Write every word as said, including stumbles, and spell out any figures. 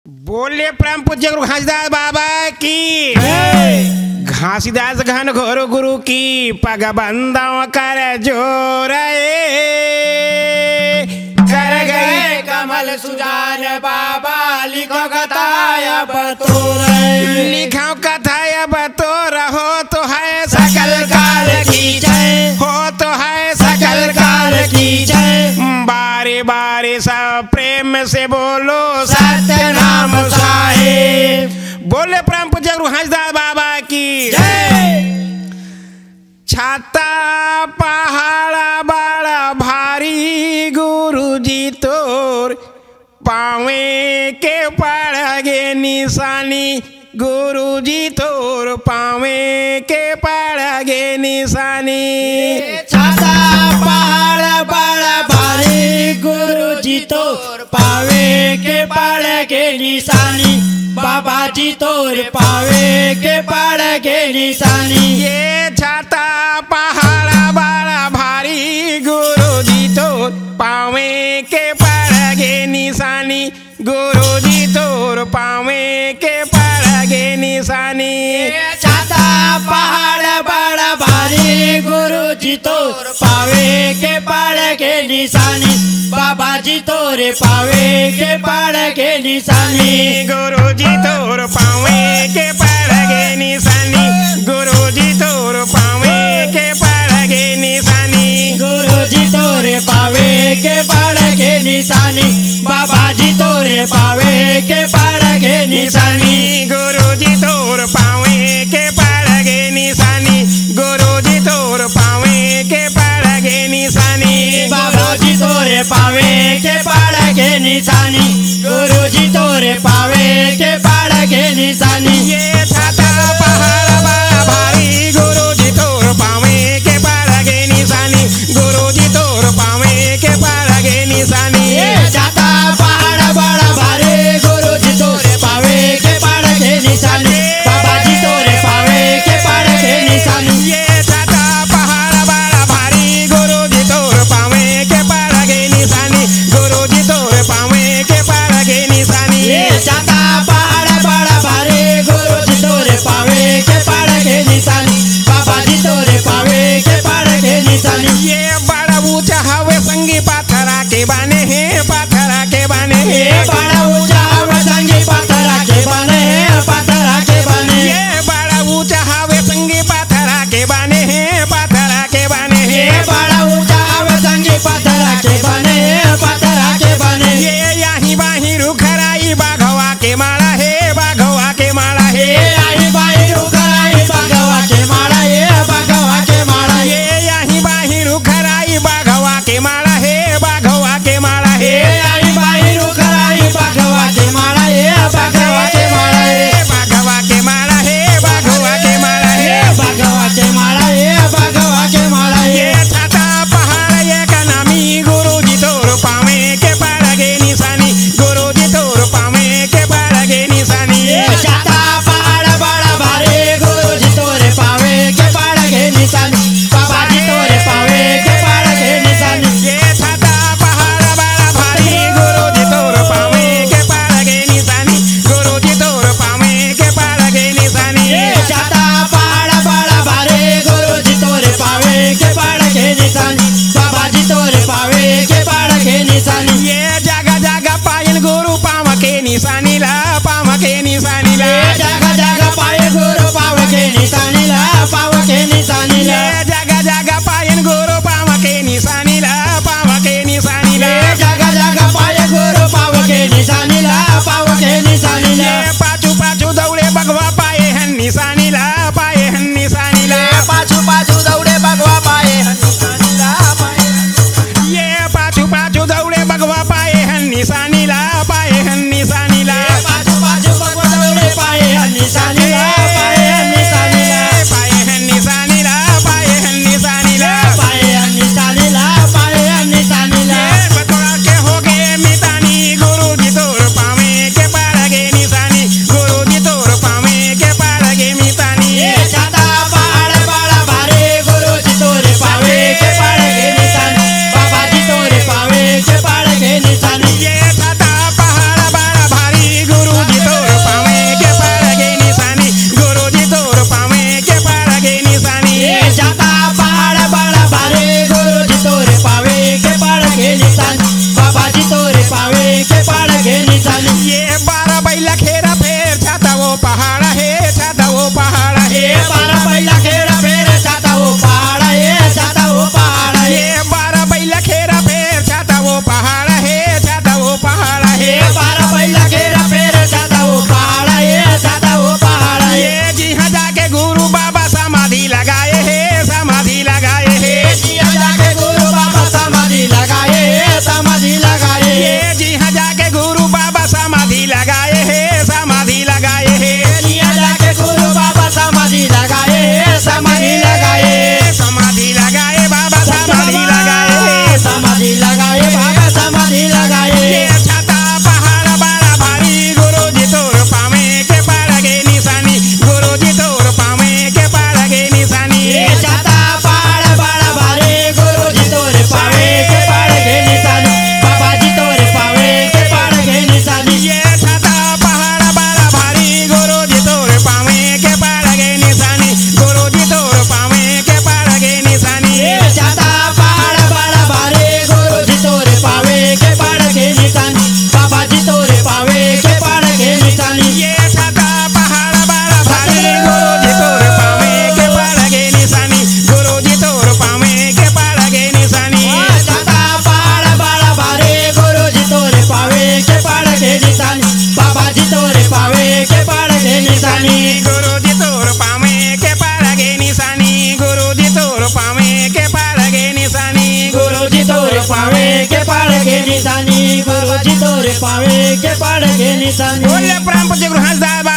बोले परम पूज्य गुरु घासीदास बाबा की घासीदास घन घोर गुरु की पग बंदों कर जोर कर गए कमल सुजान बाबा लिखो कथाय बतोर लिखो कथाय बतोर हो तो है सकल काल की जय हो तो है सकल काल की जय बारे बारे सब प्रेम से बोलो सत्य नाम साहिब बोले परम पूज्य गुरु घासीदास बाबा की जय। छाता पहाड़ा बड़ा भारी गुरु जी तोर पावे के पड़ गे निशानी गुरु जी तोर पावे के पड़ गे निशानी छाता पहाड़ बड़ा भारी गुरु जी तो पावे के पड़ के निशानी बाबा जी तोर पावे के पड़ के निशानी ये छाता पहाड़ा बड़ा भारी गुरु जी तोर पावे के पड़ गे निशानी गुरु जी तोर पावे के पड़ गे निशानी छाता पहाड़ बड़ा भारी गुरु जी तोर पावे के पड़ के निशानी बाबा जी तोरे पावे के पड़ के निशानी गुरु जी तोर पावे के पड़ गे निशानी गुरु जी तोर पावे के पड़ गे निशानी गुरु जी तोरे पावे के पड़ के निशानी बाबा जी तोरे पावे के पड़ के निशानी गुरु जी तोर पावे के पड़ गे निशानी गुरु जी तोर पावे के पड़ गे निशानी बाबा जी तोरे पावे के पड़ के निशानी गुरु जी तोरे पावे के पड़ के निशानी ये छाता पहाड़ बड़ा भारी गुरु जी तोर पावे के पड़ गे निशानी गुरु जी तोर पावे के पड़ गे निशानी छाता पहाड़ बड़ा भारी गुरु जी तोरे पावे के पड़ के निशानी बाबा जी तोरे पावे के पड़ के निशानी ये छाता पहाड़ बड़ा भारी गुरु जी तोर पावे के पड़ गे निशानी गुरु जी तोर पावे के पड़ गे निशानी छाता पहाड़ बड़ा भारी गुरु जी तोरे पावे के पड़ के निशानी बाबा जी तोरे पावे के पड़ के निशानी ये बड़ा ऊंचा हवे संगी पाथरा के बने हैं पाथरा के बने हैं बड़ा ऊंचा हवे संगी पाथरा के बने हैं पाथरा के बने ये बड़ा ऊंचा हवे संगी पाथरा के बने हैं पाथरा के बने ये हैं बड़ा ऊंचा हवे संगी पाथरा के बने हैं पाथरा के बने ये यहीं बाहीं रुखराई बाघवा के मारा है बाघवा के मारा है आई बाई रुखराई बागवा के मारा ये बागवा के मारा ये यहीं बाहीं रुखराई बाघवा के मारा है बाघवा के मारा है आई बाई रुखराई बागवा के मारा ये बागवा के मारा ये बाघवा के मारा है बाघवा के मारा है बागवा के मारा ये बागवा के मारा ये ये छाता पहाड़ ये का नामी गुरु जी तोर पावे के पड़ गे निशानी गुरु जी तोर पावे के पड़ गे निशानी छाता पहाड़ बड़ा भारी गुरु जी तोरे पावे के पड़ के निशानी बाबा जी तोरे पावे के पड़ के निशानी ये छाता पहाड़ बड़ा भारी गुरु जी तोर पावे के पड़ गे निशानी गुरु जी तोर पावे के पड़ गे निशानी छाता पहाड़ बड़ा भारी गुरु जी तोरे पावे के पड़ के निशानी बाबा जी तोरे पावे के पड़ के निशानी ये जगह जगह पायल गुरु पाव के निशानी ला पाव के निशानी ला जगह जगह पाए गुरु पाव के निशानी ला पाव के निशानी ला ये जगह जगह पायल गुरु पाव के निशानी ला पाव के निशानी ला जगह जगह पाए गुरु पाव के निशानी ला पाव के निशानी ला ये पाछू पाछू दौड़े बगवा पाए हन निशानी ला पाए हन निशानी ला पाछू पाछू दौड़े बगवा पाए निशानी ला पाए ये पाछू पाछू दौड़े बगवा पाए हन निशानी ला पाए हन निशानी ला पाछू पाछू बगवा दौड़े के पाड़ के निशानी ये बारह बैला खेरा फेर छाता वो पहाड़ है छाता वो पहाड़ है ये बारह बैला खेड़ा फेर छाता वो पहाड़ है छाता वो पहाड़ है ये बारह बैला खेरा फेर छाता वो पहाड़ है छाता वो पहाड़ है ये बारह बैला खेड़ा फेर छाता वो पहाड़ है छाता वो पहाड़ है ये जी हाँ जाके गुरु बाबा समाधि लगाए है समाधि लगाए है जिया जाके गुरु बाबा समाधि लगाए समाधि लगाए ये जी हाँ जाके गुरु बाबा समाधि लगाए है समाधि लगाए है जिया जाके गुरु बाबा समाधि लगाए समाधि लगाए समाधि लगाए बाबा समाधि लगाए समाधि लगाए बाबा समाधि लगाए ये छाता पहाड़ बड़ा भारी गुरु जी तोर पावे के पड़ गए निशानी गुरु जी तोर पावे के पड़ गए निशानी ये छाता पहाड़ बड़ा भारी गुरु जी तोरे पावे के पड़ गए निशानी बाबा जी तोरे पावे के पड़ गए निशानी ये छाता पहाड़ बड़ा भारी गुरु जी तोर पावे के पड़ गए निशानी गुरु जी तोर पावे के पड़ गए निशानी ये छाता पहाड़ बड़ा भारी गुरु जी तोरे पावे के पड़ गए निशानी बाबा जी तोरे पावे के पड़ गए निशानी ये छाता पहाड़ बड़ा भारी गुरु जी तोर पावे के पड़ गए निशानी गुरु जी तोर पावे के पड़ गए निशानी छाता पहाड़ बड़ा भारी गुरु जी तोरे पावे के पड़ गए निशानी बाबा जी तोरे पावे के पड़ गए निशानी गुरु जी तोर पावे के पड़ गए निशानी गुरु जी तोर पावे के पड़ गए निशानी गुरु जी तोरे पावे के पड़ गए निशानी गुरु जी तोरे पावे के पड़ गए निशानी बोले प्राण पूज्य गुरु हंसदास